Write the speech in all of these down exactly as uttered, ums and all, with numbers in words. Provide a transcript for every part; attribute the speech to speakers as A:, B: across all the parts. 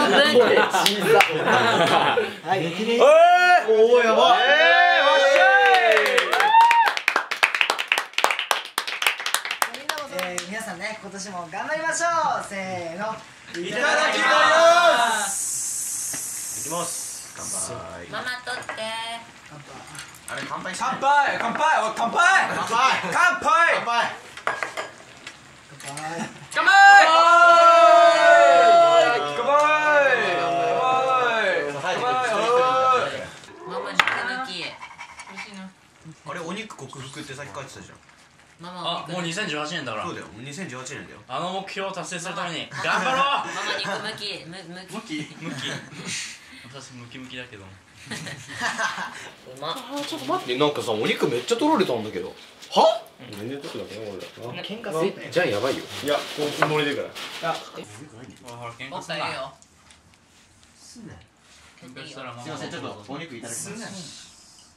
A: はい。
B: おおやばい。
A: 皆さんね、今年も頑張りましょう。せーの。
B: いただきます。いきます。乾杯。
C: ママ取って。
B: あれ乾杯。
D: 乾杯乾杯お乾杯乾杯乾杯
B: 乾杯。
D: 乾杯
C: ママ肉抜き。美味しいな。
B: あれお肉克服ってさっき書いてたじゃん。
C: ママ
E: あ、もうにせんじゅうはちねんだから
B: そうだよ。にせんじゅうはちねんだよ。
E: あの目標を達成するために頑張ろう。
C: ママ肉むきむむき
E: ムキムキ私ムキムキだけど
C: うまっ。
F: あちょっと待って、なんかさ、お肉めっちゃ取られたんだけど。は？全然取ってなくない俺ら。
A: 喧嘩するね。
F: じゃあやばいよ。いや、こう盛りでから。
E: ほら喧
C: お
E: 嘩すんな
C: っぱいいいよ。
B: すんなよ。
E: 喧嘩したらママ
B: すいません、ちょっとお肉いただきます。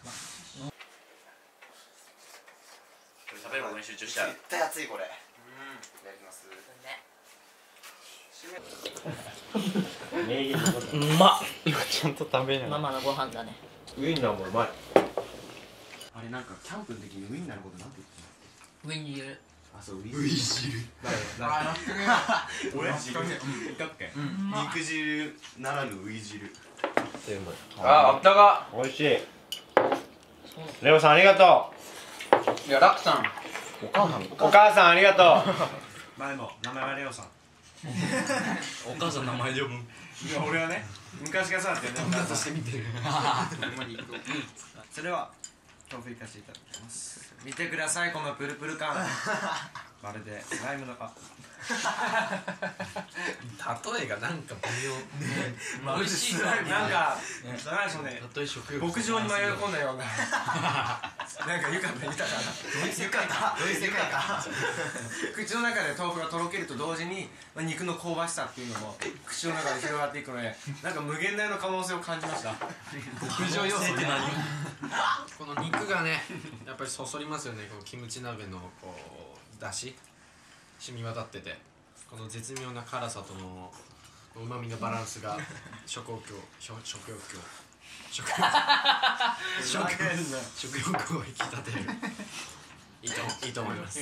E: 食べることに集中しちゃう。
B: 絶対熱いこれ。うん。いただきます。
F: 名言のこと。
E: うまっ。
F: ちゃんと食べない。
C: ママのご飯だね。
F: ウインナーもうまい。
B: あれなんかキャンプの時にウインナーのことなんて言って
C: ウイン汁。
B: た？あ、そうウイン汁。あ、なってる。俺汁。いたっけ？肉汁ならぬウイ汁。
D: あ、あったか
F: 美味しい。レオさんありがと
D: いや、ラクさん
F: う。お母さん。お母さんありがとう。
B: 前も名前はレオさん。
E: お母さんの名前で呼ぶ。
B: いや俺はね、昔からそうだったよね。お母さんして見てる。それは豆腐いかせていただきます。見てくださいこのプルプル感。まるでスライムのあ。
D: 例えがなんか微妙。
E: 美味しい
B: なんかなんかそのね、
E: たとえ食欲
B: 牧場に迷い込んだような。なんか豊か豊かな。豊かどういう世界か。口の中で豆腐がとろけると同時に肉の香ばしさっていうのも口の中で広がっていくので、なんか無限大の可能性を感じました。
D: 牧場要素って何？この肉がね、やっぱりそそりますよね。このキムチ鍋のこう出汁染み渡ってて、この絶妙な辛さとのうまみのバランスが食欲を食食欲を食欲食食欲を引き立てる。いいといいと思います。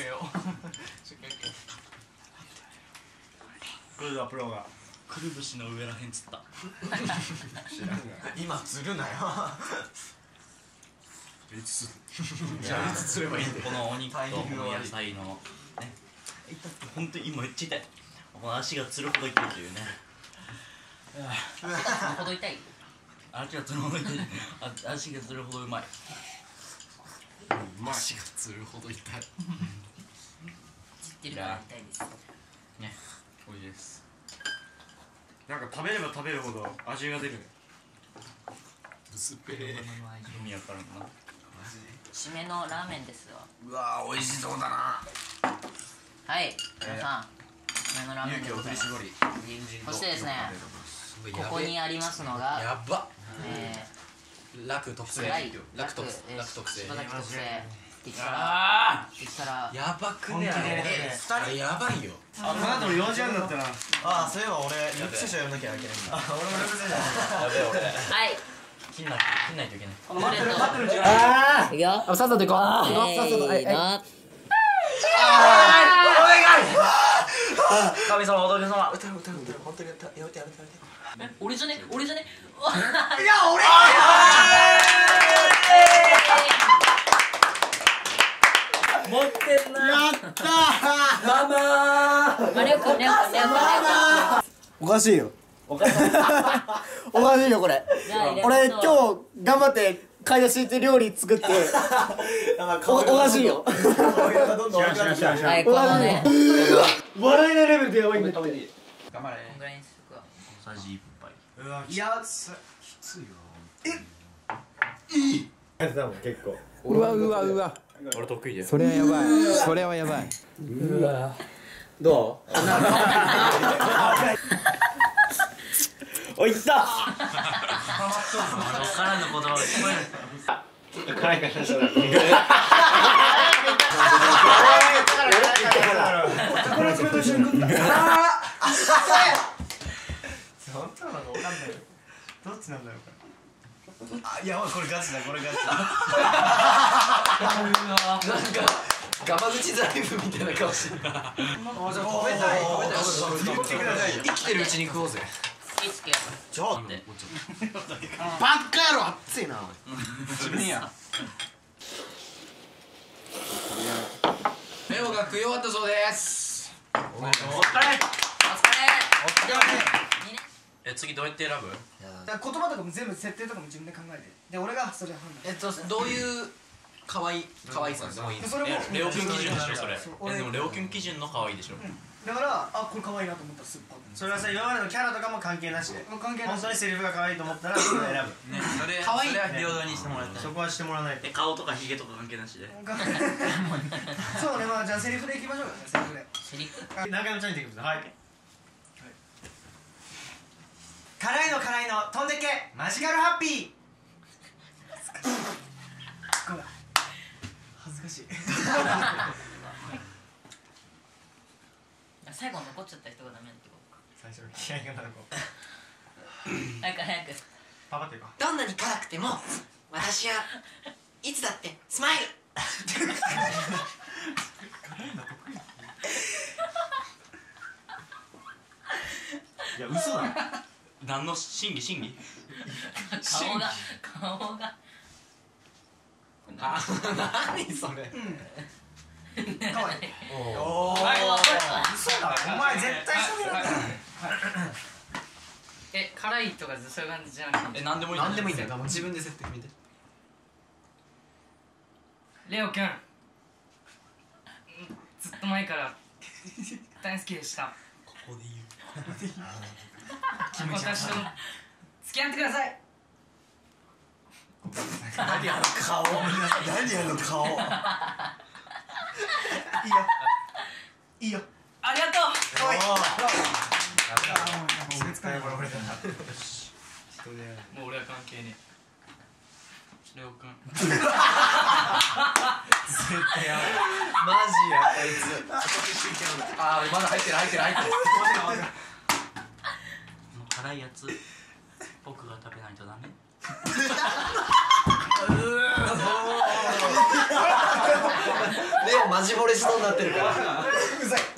B: これだプロが。
E: くるぶしの上らへんつった。
B: 今釣るなよ。いつ
D: じゃあいつ釣ればいいんだよ。
E: このお肉とこの野菜のね、本当に今めっちゃ痛い。この足がつるほど痛いというね。
C: ほど痛い。
E: 足がつるほど痛い。あ、足がつるほどうまい。
D: 足がつるほど痛い。
C: 知ってるから痛いです。
E: ね、美味しいです。
B: なんか食べれば食べるほど味が出る。
D: 薄っぺー。
E: 意味わからんな。
C: 締めのラーメンですわ。
D: うわー、美味しそうだな。
C: はい皆さん、締めのラーメンでございます。そしてですね、ここにありますのが
D: やばっ。
C: え
D: 楽特製。
C: ライ
D: 楽特製。
C: えー
D: 楽特製。
C: 柴崎特製できたら
E: あ
C: できたら
D: やばくねあれ。あれやばいよ。
B: あ、この後俺よじはんだったな。ああ、そういえば俺よく聖書読んなきゃいけないんだ。俺もよく聖書
E: やべえ俺。
C: はい
E: 切んない切んないといけない。
C: 待ってる待ってる。
A: あ
C: いくよ。
A: あ、さっさと行こう。さっさと、はい、はい。
E: 神様仏様。
D: 歌う歌う歌う、本当に歌う。やめてやめてやめて。
C: え、俺じゃね俺じゃね。
B: いや俺。
E: 持ってんな。
A: やったー。ママー。
C: あれよくねよくねよくね。
A: おかしいよ。おかしいよこれ。俺今日頑張って買い出し行って料理作っておかしいよ。
C: はい、このね。
A: 笑いのレベルでやばいんだって。
B: 頑張れ。
C: こんぐらいにするか。
E: 小さじ一杯。
B: うわ、いや、きついよ。
F: 結構。
G: うわうわうわ。
E: 俺得意だよ。
G: それはやばい。それはやばい。
A: うわ。どう？おいった。
E: からの言葉が聞こえる。
F: ちょっと辛いからしたら。
B: 本当なのか分かんないよ。どっちなんだろうこれ。
H: あ、いやこれガチだこれガチだ。
D: なんかガマ口ザイフみたいな顔してる。あ、じゃあ食べたい食べたい。食ってください。生きてるうちに食おうぜ。
C: いつけ
H: ちょっと
C: で
H: バッカ野郎熱いな。
B: 自分や。
D: レオが食い終わったそうです。
C: お疲れお疲れ
E: え、次どうやって選ぶ？
A: だから言葉とかも全部設定とかも自分で考えて、で俺がそれ判断。
D: えっとどういう可愛い可愛さでもいいです。
A: それも
E: え、レオキュン基準でしょそれ。
A: そう
E: え、でもレオキュン基準の可愛いでしょ。
A: だからあこれ可愛いなと思ったらすぐパッ。
B: それはさ今までのキャラとかも関係なしで。
A: もう関係ない。
B: 本当にセリフが可愛いと思ったらそれを選ぶ。
E: ね、それ
D: 可愛い
E: それは平等にしてもらいたい。
B: そこはしてもらわないと。
E: え、顔とかヒゲとか関係なしで。
A: そうね、まあじゃあセリフでいきましょうか。セリフで。
C: セリフ
B: 何回もチャレンジできます。はい。辛いの辛いの飛んでけマジカルハッピー。
A: こうだ。恥ずかしい。
C: 最後残っちゃった人がダメってことか。
B: 最初の気合がなる子。
C: 早く早く
B: パパっていうか。
I: どんなに辛くても私はいつだってスマイル。
B: いや嘘だ。
E: 何の審議審議？
C: 顔が顔が
D: あ、何それ。
A: 可愛い。
B: おお。嘘だ。お前絶対そうだ。
C: え、辛いとかそういう感じじゃなくて
E: え、何でもいい。
D: 何でもいいんだよ。自分で設定見て。
J: レオくんずっと前から大好きでした。
E: ここで言う。
J: 私と付き合ってください。
H: 何あの顔。何あの顔。
A: いいよ。いいよ。
J: ありがとう。
A: 可愛い。
E: もう俺は関係ねえ。レオくん。
H: 絶対やばい。マジやこいつ。
D: あー、まだ入ってる入ってる入ってる。
E: 辛いやつ僕が食べないとダメ。
H: レオマジボレしそうになってるから。
A: うざい。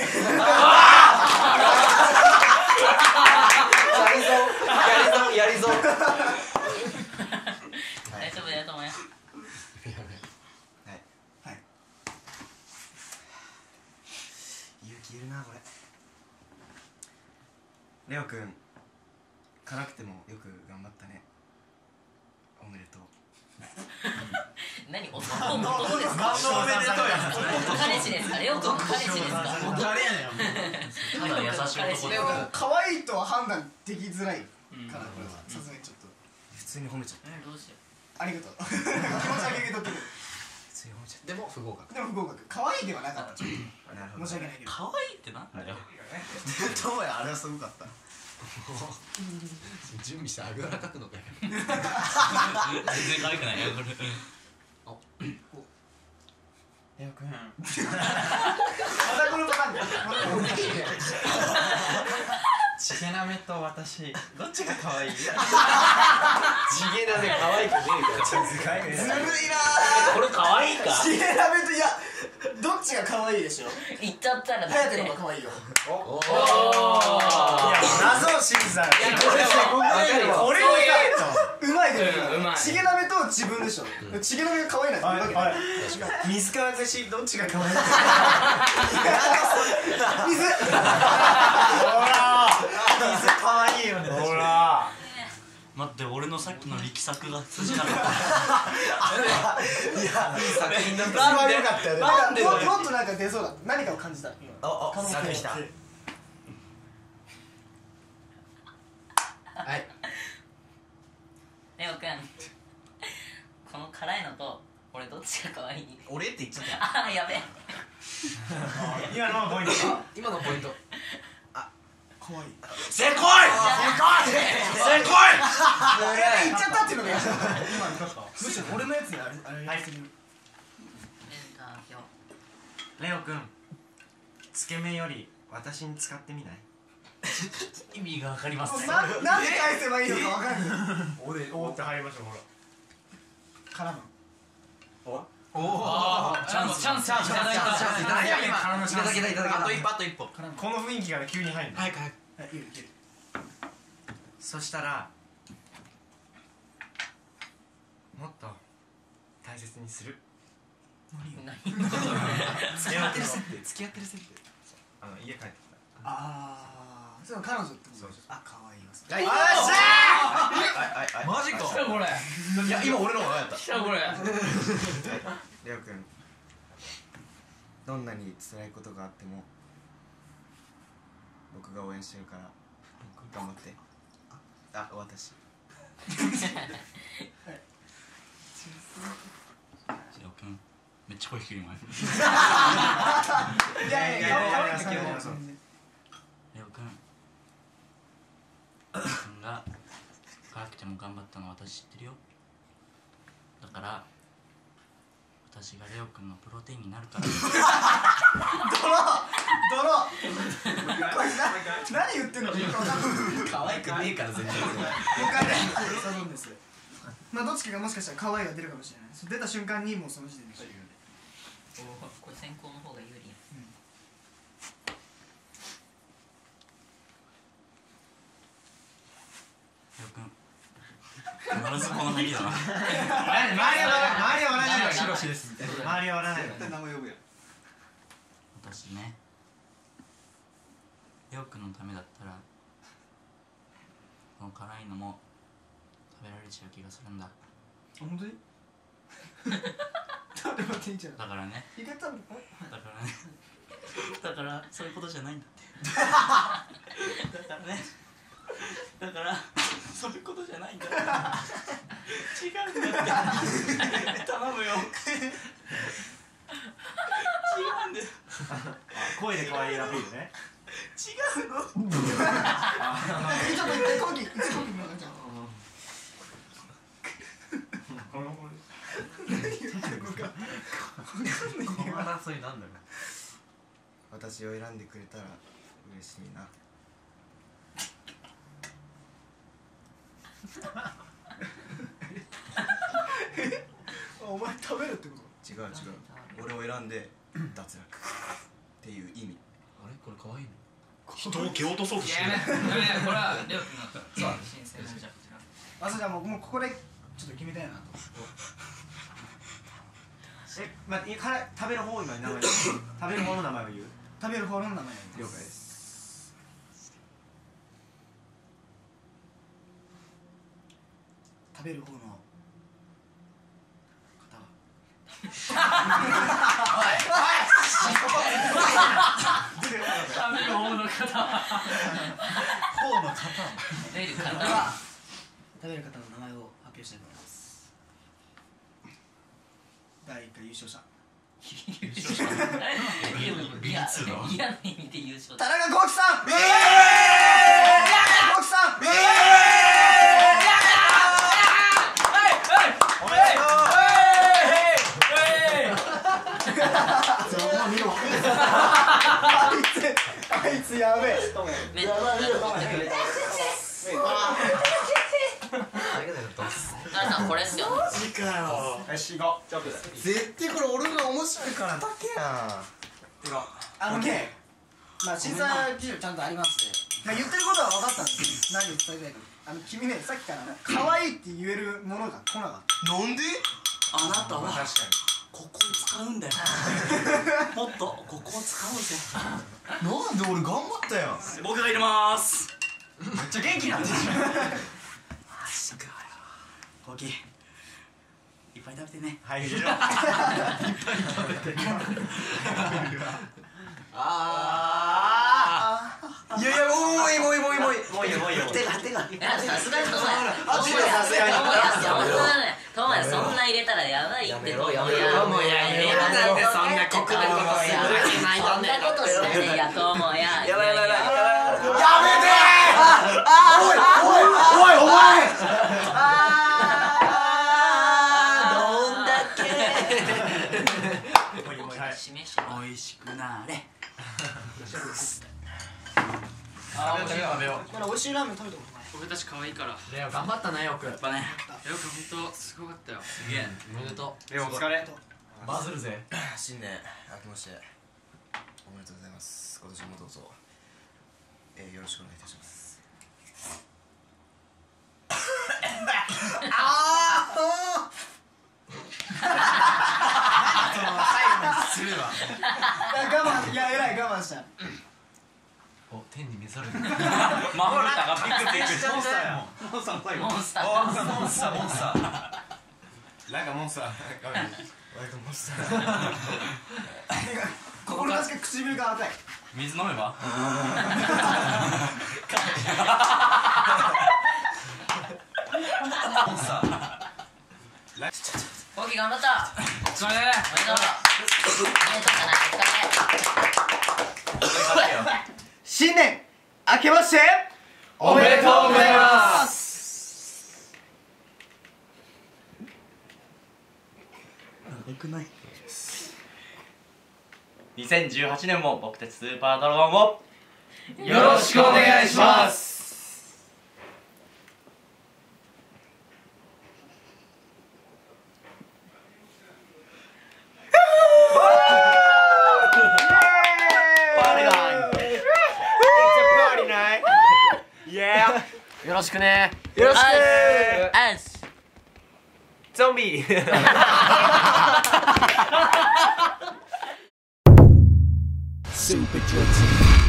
H: やりそうやりそうやりそう。
C: 大丈夫だよと思うよ。
B: はい。勇気いるなこれ。レオくん辛くてもよく頑張ったね。おめでとう。
C: 何男男ですか？
B: おめでとうや。
C: 彼氏ですか？レオ君の彼氏ですか？
B: 誰やねん。
E: ただ優しい男
A: でも可愛いとは判断できづらいからこれはさすがにちょっと。
B: 普通に褒めちゃった。
C: え、どうしよ
A: ありがとう。気持ちだけ受け取ってる。
B: 普通に褒めちゃっ
D: でも不合格。
A: でも不合格。可愛いではなかった。ちょっ
B: た。なるほど。
A: と申し訳ないけど。
E: 可愛いってなんだよ。
H: どうやあれはすごかった。
D: 準備してあぐらかくのかよ。
E: 全然可愛くないよこれ。
B: レオくん。
A: またこのパターンだよ。
B: チゲナメと私どっちが可愛い？
H: 地毛だね可愛くねえから。
A: ずるいな
E: これ可愛いか？
A: ー。シエラメといやどっちが可愛いでしょ。
C: う。言っちゃったらだって。
A: ハヤテの方が可愛いよ。
B: いや謎を信じた。
A: 俺もうまいで
J: うんうまい
A: チゲナメと自分でしょ。チゲナメが可愛いなんて言うわけない。
B: 水川節どっちが可愛い？
A: 水。
B: ほら水可愛いよね。ほら。
E: 待って俺のさっきの力作が通じなかった。
H: いやいい作品だった。
A: なんで
H: よかったよね。
A: なんでもっとなんか出そうだ。何かを感じた。
H: ああ
A: 楽し
H: 来た。
D: はい。
C: レオくん、この辛いのと俺どっちが可愛い？
H: 俺って言っちゃったよ。
C: ああ、やべえ。
B: 今のポイント。
D: 今のポイント。
A: 可愛い。
E: せこい。せこい。せこい。
A: 言っちゃったっていうのが。
B: 今のちょっと。
A: むしろ俺のやつであれあれやりすぎる。
B: レオくん、つけ麺より私に使ってみない？
E: 意味がわかりますね。
A: ななんで返せばいいのかわかんない。
B: おでおって入りましたほら。
A: 絡む。
B: おお
J: チャンスチャンスいただいたチャンスいただいた
D: あと一歩あと一歩。
B: この雰囲気がね急に入る。
D: 早く早く。
A: いけるいける。
B: そしたらもっと大切にする。
C: 何
D: 付き合ってる設定付き合ってる設定。
B: あの家帰ってきた。
A: ああ、それ彼女ってこと。あ、可愛いわ。
B: よっしゃー。
D: マジか。
J: 来たこれ
F: いや今俺の方が早かっ
J: 来たこれ。
B: レオくん、どんなに辛いことがあっても僕が応援してるから頑張って。あ、私
E: レオくんめっちゃ声低いもん。
A: いやいや、可愛いですね。
E: レオくん君が辛くても頑張ったの私知ってるよ。だから私がレオくんのプロテインになるから。
A: ドロドロこれな何言ってんのか分かんない。
D: 可愛くねえから全然。
A: 分かんない。そうなんです。まあどっちかがもしかしたら可愛いが出るかもしれない。出た瞬間にもうその時点で。
C: これ先行の方が有利や。
E: レオくん必ずこの入りだな。
B: 周りは周りは笑わないの。ヒロシですみたいな。周りは笑わないの。
D: 名前呼ぶやん。
E: 私ね、レオくんのためだったらこの辛いのも食べられちゃう気がするんだ。
A: 本当に？食べていいんじゃない？
E: だからね、
A: 意外とだ
E: からねだからそういうことじゃないんだってだからねだからそういうことじゃないんだって違うんだって頼むよ違うんだよ。
B: 声で可愛いアピールね。
E: 違うの。
A: ちょっと一回コキ一コキもらっちゃう。
D: この争いなんだろう。
B: 私を選んでくれたら嬉しいな。
A: お前食べるってこと？
B: 違う違う。俺を選んで脱落っていう意味。
D: あれこれ可愛いの？
F: 人を蹴落とそうとしてる。
J: いやこれはレオくんの新鮮なじゃ
A: あ、そうじゃもうもうここでちょっと決めたいなと。
B: え、まあ、から食べる方の名前食べる方の名前を言う。
A: 食べる方の名前を
B: 了解です。
A: 食べる方の
J: 食べる方の方
A: 方の方
C: 食べる方
A: 食べる方の名前を発表したいと思います。だいいっかい優勝者
C: 優勝者いや嫌な意味で優勝者
A: 田中幸喜さん。ええー、幸喜さん。え
B: おめでとう。
A: あいつあいつやべえ。
C: めっちゃ取ってくれた。皆さんこれっすよ。
B: マジかよ。よし行こう。絶対これ俺が面白いからだけやん。
A: あのね、まあ審査基準ちゃんとありますね。まあ言ってることは分かったんですよ。何を伝えたいか。あの君ね、さっきから可愛いって言えるものが来なかった。
B: なんで？
E: あなたは
B: 確かに。
E: ここを使うんだよもっとここを使おうぜ。
B: なんで俺頑張ったやん。
E: 僕が入れまーす。
B: めっちゃ元気なんでしょ。
E: マジかよ。コキいっぱい食べてね。
B: はい、入れろ。
E: あ
B: いやいや、もういいもういいもういいもういいもういいもういいよ。
E: 手が手が
C: いやさすがにともや
B: あ手がさすがに
C: ともやそんな入れたらやばいって。
B: やめろやめろ
C: ともや入れたなんてそんな酷なことやばいないそんなことしてね。いやともや
E: やばいやばいやばい
B: やめてー。おいおいおいお前。
E: どんだけ
C: 示し
E: おいしくなれ。 あー、
B: 食べよう食べよう。
A: まだ美味しいラーメン食べたことない。
E: 俺たち可愛いから。
D: レオ頑張ったねよく。
E: やっぱね。よく本当すごかったよ。
D: すげえ。おめでと
B: レオお疲れ。
D: バズるぜ。
B: 新年明けましておめでとうございます。今年もどうぞ、えー、よろしくお願いいたします。ああその最後にするわ。
A: 我慢、いや偉い我慢した。
D: お、天に召される。
E: 守ったがびっくりした。
B: モンスターや
E: モンスター最後。モンスター。
B: モンスターモンスターモンスターなんかモンスター画面割とモンスター
A: 心なしか唇が赤い。
E: 水飲めば。
B: モンスター
C: コウキ頑張った。
E: お疲れ。
C: おめでとう。おめでとうかな。お疲れ。
A: 新年明けまして
F: おめでとうございます。
A: 長くない？
E: にせんじゅうはちねんも僕たちスーパードラゴンを
F: よろしくお願いします。
A: よろしくね。
F: よろしく
C: アイス。
F: ゾンビ
G: Super Jets.